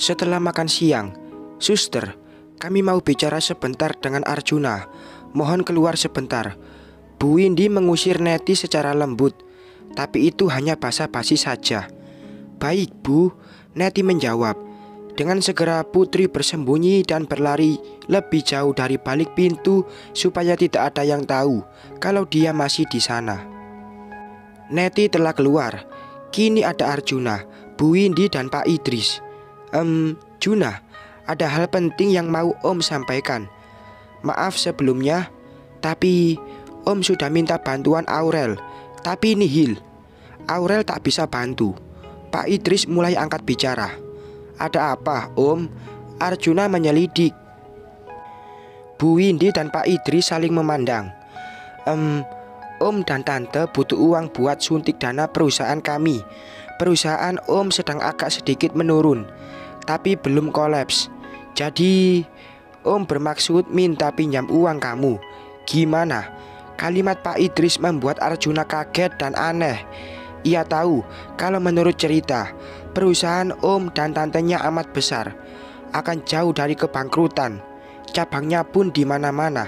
Setelah makan siang, "Suster, kami mau bicara sebentar dengan Arjuna. Mohon keluar sebentar." Bu Windy mengusir Neti secara lembut, tapi itu hanya basa-basi saja. "Baik, Bu," Neti menjawab. Dengan segera putri bersembunyi dan berlari lebih jauh dari balik pintu supaya tidak ada yang tahu kalau dia masih di sana. Neti telah keluar. Kini ada Arjuna, Bu Windy dan Pak Idris. Juna, ada hal penting yang mau Om sampaikan. Maaf sebelumnya, tapi Om sudah minta bantuan Aurel, tapi nihil. Aurel tak bisa bantu." Pak Idris mulai angkat bicara. "Ada apa, Om?" Arjuna menyelidik. Bu Windy dan Pak Idris saling memandang. Om dan Tante butuh uang buat suntik dana perusahaan kami. Perusahaan Om sedang agak sedikit menurun, tapi belum kolaps. Jadi Om bermaksud minta pinjam uang kamu. Gimana?" Kalimat Pak Idris membuat Arjuna kaget dan aneh. Ia tahu kalau menurut cerita, perusahaan Om dan tantenya amat besar, akan jauh dari kebangkrutan. Cabangnya pun di mana-mana.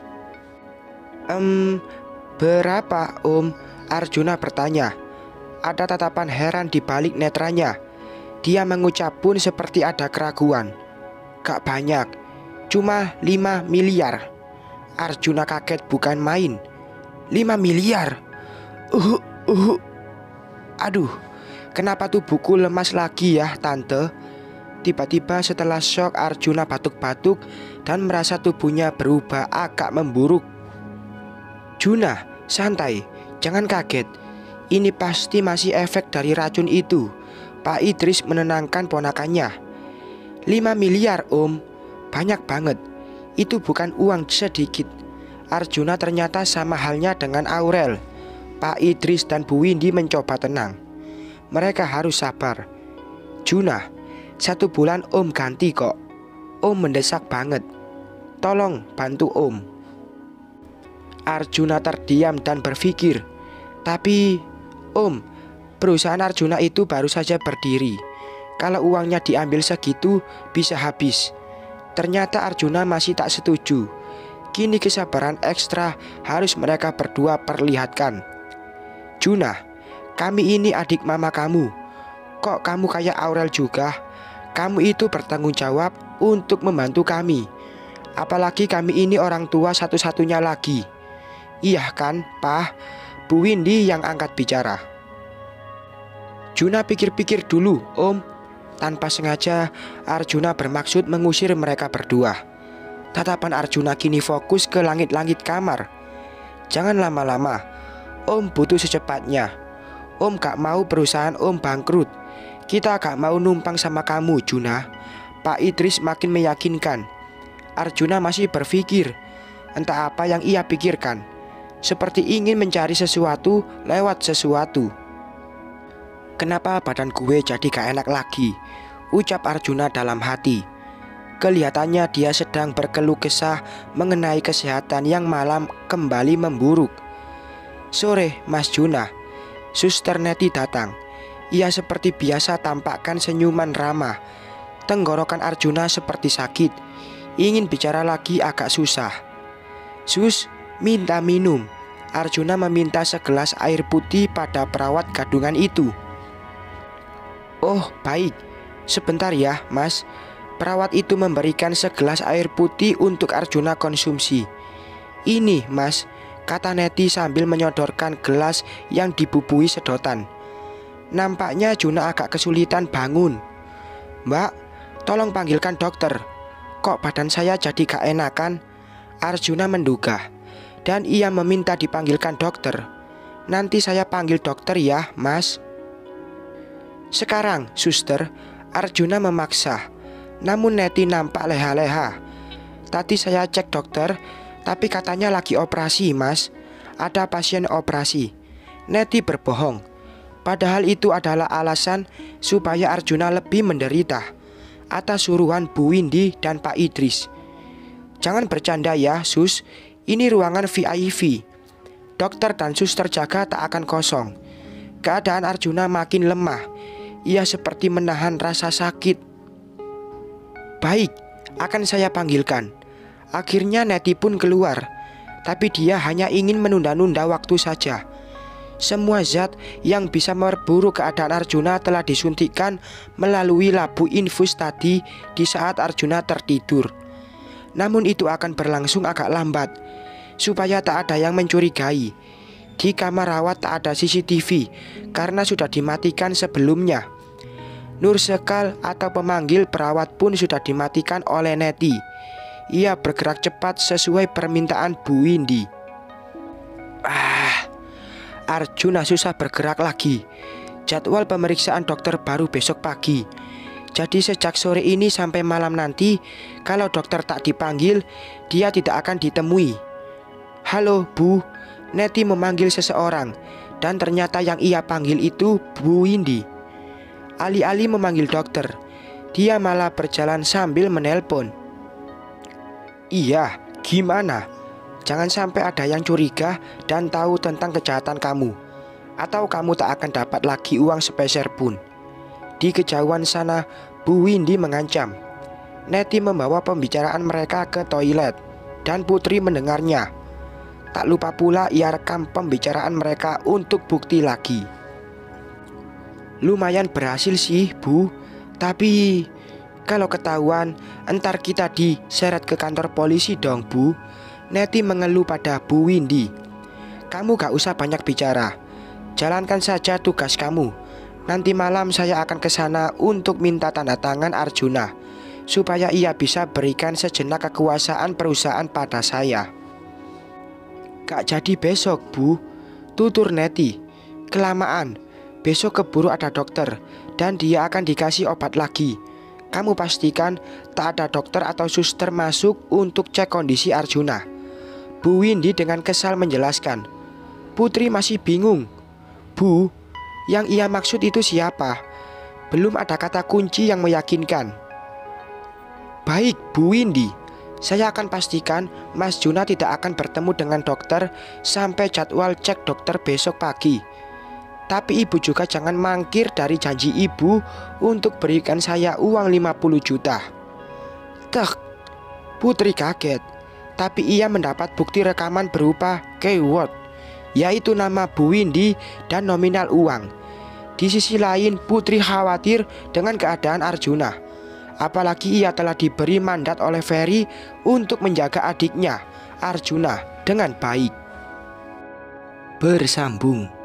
Berapa, Om?" Arjuna bertanya. Ada tatapan heran di balik netranya. Dia mengucap pun seperti ada keraguan. "Gak banyak, cuma 5 miliar. Arjuna kaget bukan main. 5 miliar. Aduh, kenapa tubuhku lemas lagi ya, Tante?" Tiba-tiba setelah shock, Arjuna batuk-batuk dan merasa tubuhnya berubah agak memburuk. "Juna, santai, jangan kaget. Ini pasti masih efek dari racun itu." Pak Idris menenangkan ponakannya. 5 miliar, Om. Banyak banget. Itu bukan uang sedikit. Arjuna ternyata sama halnya dengan Aurel. Pak Idris dan Bu Windy mencoba tenang. Mereka harus sabar. "Juna, 1 bulan Om ganti kok. Om mendesak banget. Tolong bantu Om." Arjuna terdiam dan berpikir. "Tapi Om, perusahaan Arjuna itu baru saja berdiri. Kalau uangnya diambil segitu bisa habis." Ternyata Arjuna masih tak setuju. Kini kesabaran ekstra harus mereka berdua perlihatkan. "Juna, kami ini adik mama kamu. Kok kamu kayak Aurel juga? Kamu itu bertanggung jawab untuk membantu kami. Apalagi kami ini orang tua satu-satunya lagi." "Iya kan, Pak?" Bu Windy yang angkat bicara. "Juna pikir-pikir dulu, Om." Tanpa sengaja, Arjuna bermaksud mengusir mereka berdua. Tatapan Arjuna kini fokus ke langit-langit kamar. "Jangan lama-lama, Om butuh secepatnya. Om gak mau perusahaan Om bangkrut. Kita gak mau numpang sama kamu, Juna." Pak Idris makin meyakinkan. Arjuna masih berpikir. Entah apa yang ia pikirkan. Seperti ingin mencari sesuatu lewat sesuatu. "Kenapa badan gue jadi gak enak lagi?" ucap Arjuna dalam hati. Kelihatannya dia sedang berkeluh kesah mengenai kesehatan yang malam kembali memburuk. Sore, Mas Juna. Suster Neti datang. Ia seperti biasa tampakkan senyuman ramah. Tenggorokan Arjuna seperti sakit. Ingin bicara lagi agak susah. "Sus, minta minum." Arjuna meminta segelas air putih pada perawat gadungan itu. "Oh, baik. Sebentar ya, Mas." Perawat itu memberikan segelas air putih untuk Arjuna konsumsi. "Ini, Mas," kata Neti sambil menyodorkan gelas yang dibubuhi sedotan. Nampaknya Juna agak kesulitan bangun. "Mbak, tolong panggilkan dokter. Kok badan saya jadi gak enakan?" Arjuna menduga, dan ia meminta dipanggilkan dokter. "Nanti saya panggil dokter ya, Mas." "Sekarang, suster." Arjuna memaksa. Namun Neti nampak leha-leha. "Tadi saya cek dokter, tapi katanya lagi operasi, Mas. Ada pasien operasi." Neti berbohong. Padahal itu adalah alasan supaya Arjuna lebih menderita. Atas suruhan Bu Windy dan Pak Idris. "Jangan bercanda ya, Sus. Ini ruangan VIP. Dokter dan suster jaga tak akan kosong." Keadaan Arjuna makin lemah. Ia seperti menahan rasa sakit. Baik, akan saya panggilkan. Akhirnya Neti pun keluar, tapi dia hanya ingin menunda-nunda waktu saja. Semua zat yang bisa memperburuk keadaan Arjuna telah disuntikkan melalui labu infus tadi di saat Arjuna tertidur. Namun itu akan berlangsung agak lambat, supaya tak ada yang mencurigai. Di kamar rawat tak ada CCTV karena sudah dimatikan sebelumnya. Nur Sekal atau pemanggil perawat pun sudah dimatikan oleh Neti. Ia bergerak cepat sesuai permintaan Bu Windy. Arjuna susah bergerak lagi. Jadwal pemeriksaan dokter baru besok pagi. Jadi sejak sore ini sampai malam nanti, kalau dokter tak dipanggil, dia tidak akan ditemui. Halo Bu, Neti memanggil seseorang, dan ternyata yang ia panggil itu Bu Windy. Alih-alih memanggil dokter, dia malah berjalan sambil menelpon. Iya, gimana? Jangan sampai ada yang curiga dan tahu tentang kejahatan kamu, atau kamu tak akan dapat lagi uang sepeser pun. Di kejauhan sana, Bu Windy mengancam. Neti membawa pembicaraan mereka ke toilet, dan Putri mendengarnya. Tak lupa pula ia rekam pembicaraan mereka untuk bukti lagi. Lumayan berhasil sih, Bu. Tapi kalau ketahuan, entar kita diseret ke kantor polisi dong, Bu. Neti mengeluh pada Bu Windy. Kamu gak usah banyak bicara. Jalankan saja tugas kamu. Nanti malam saya akan ke sana untuk minta tanda tangan Arjuna, supaya ia bisa berikan sejenak kekuasaan perusahaan pada saya. Gak jadi besok, Bu, tutur Neti. Kelamaan, besok keburu ada dokter, dan dia akan dikasih obat lagi. Kamu pastikan tak ada dokter atau suster masuk untuk cek kondisi Arjuna. Bu Windy dengan kesal menjelaskan. Putri masih bingung. Bu, yang ia maksud itu siapa? Belum ada kata kunci yang meyakinkan. Baik, Bu Windy, saya akan pastikan Mas Juna tidak akan bertemu dengan dokter sampai jadwal cek dokter besok pagi. Tapi ibu juga jangan mangkir dari janji ibu untuk berikan saya uang 50 juta. Tek, Putri kaget. Tapi ia mendapat bukti rekaman berupa keyword, yaitu nama Bu Windy dan nominal uang. Di sisi lain, Putri khawatir dengan keadaan Arjuna. Apalagi ia telah diberi mandat oleh Ferry untuk menjaga adiknya, Arjuna, dengan baik. Bersambung.